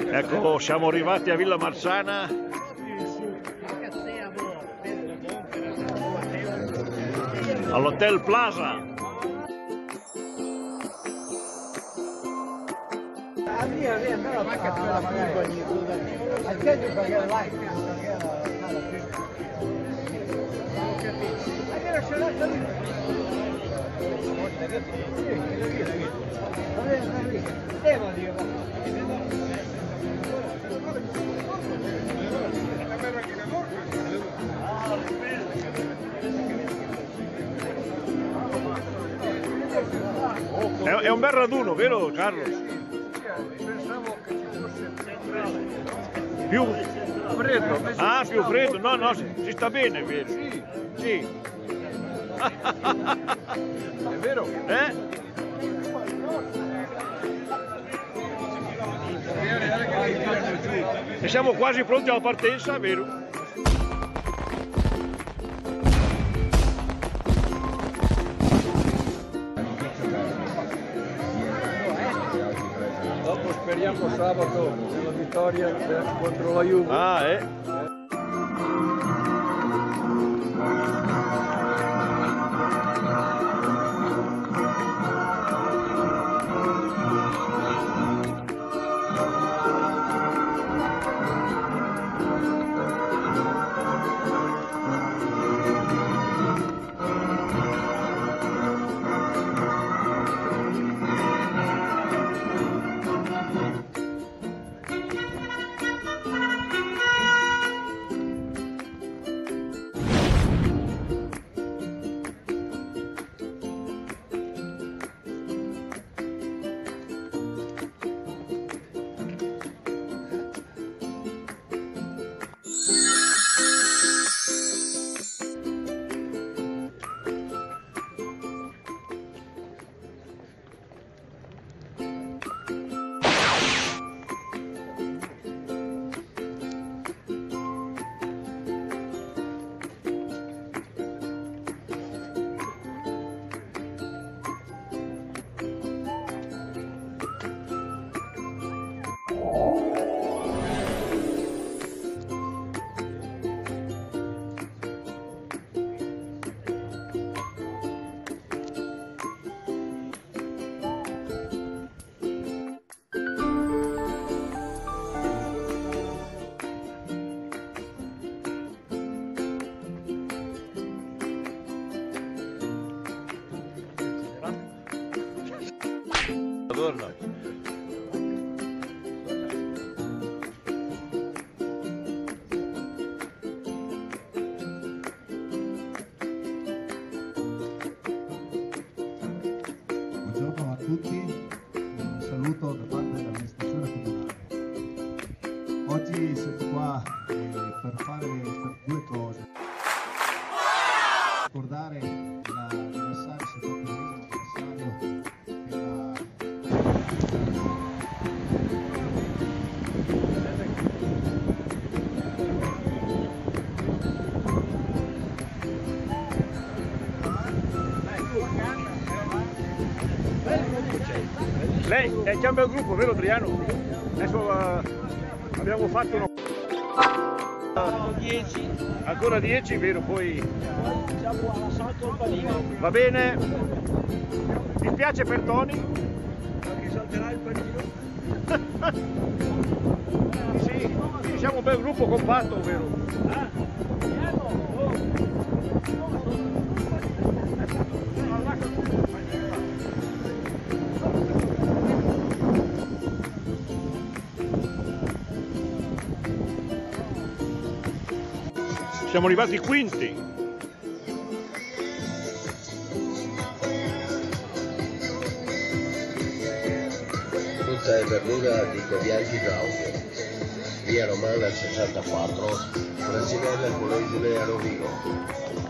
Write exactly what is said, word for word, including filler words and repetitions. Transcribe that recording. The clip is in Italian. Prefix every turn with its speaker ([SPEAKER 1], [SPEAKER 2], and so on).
[SPEAKER 1] Ecco, siamo arrivati a Villa Marzana. All'Hotel Plaza. È, è un bel raduno, vero Carlo?
[SPEAKER 2] Pensavo che ci fosse centrale.
[SPEAKER 1] Più
[SPEAKER 2] Freddo.
[SPEAKER 1] Ah, più freddo, no, no, si, si sta bene, vero?
[SPEAKER 2] Sì.
[SPEAKER 1] Sì.
[SPEAKER 2] È vero?
[SPEAKER 1] Eh? E siamo quasi pronti alla partenza, vero?
[SPEAKER 2] Dopo speriamo sabato nella vittoria contro la Juve.
[SPEAKER 1] Ah, eh? Buongiorno.
[SPEAKER 3] Buongiorno a tutti, un saluto da parte dell'amministrazione comunale. Oggi siamo qua eh, per fare due cose. Ricordare l'anniversario, settantesimo anniversario della
[SPEAKER 1] Lei è già un bel gruppo, vero Adriano? Adesso uh, abbiamo fatto uno...
[SPEAKER 4] dieci.
[SPEAKER 1] Ancora dieci, vero? Poi
[SPEAKER 4] Siamo all'assalto al panino.
[SPEAKER 1] va bene. Mi spiace per Tony.
[SPEAKER 4] Che salterà il panino.
[SPEAKER 1] Sì, sì, siamo un bel gruppo compatto, vero?
[SPEAKER 4] Ah,
[SPEAKER 1] Siamo arrivati quinti.
[SPEAKER 5] Frutta e verdura di Cobianchi Claudio, via Romana sessantaquattro, Francinella Polesine a Rovigo.